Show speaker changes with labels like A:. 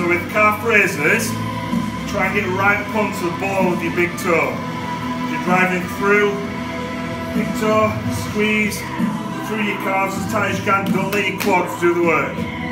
A: So with calf raises, try and get right up onto the ball with your big toe. You're driving through, big toe, squeeze through your calves as tight as you can. Don't let your quads do the work.